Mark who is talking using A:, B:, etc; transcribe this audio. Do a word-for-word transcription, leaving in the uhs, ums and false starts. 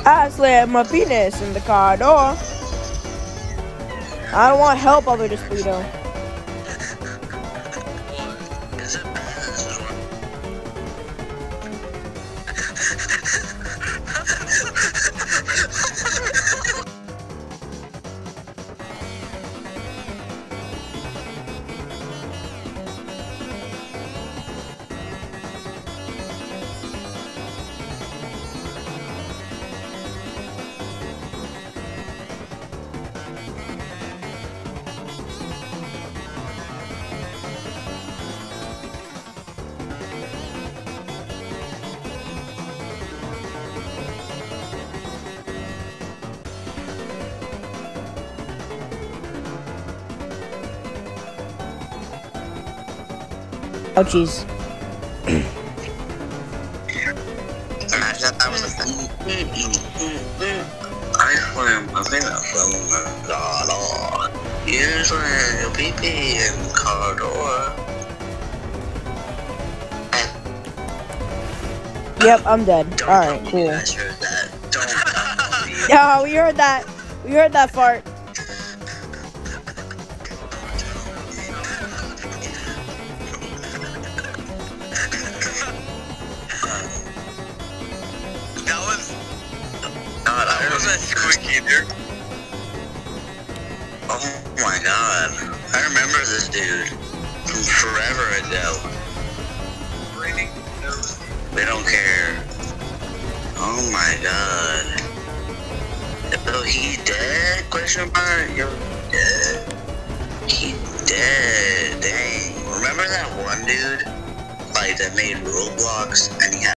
A: I slammed my penis in the car door. I don't want help over this burrito.
B: Is it bad?
A: Oh, jeez.
B: Imagine that that was a thing. I swim a minute from the dollar. You swim your pee pee in the corridor.
A: Yep, I'm dead.
B: Don't
A: Alright,
B: tell me
A: cool.
B: you guys heard that. Don't tell me.
A: Yeah, we heard that. We heard that fart.
B: That was... God, I was a squeaky there. Oh my god. I remember this dude from forever ago. They don't care. Oh my god. Oh, he dead? Question mark? You're dead. He dead. Dang. Remember that one dude? Like, that made Roblox and he had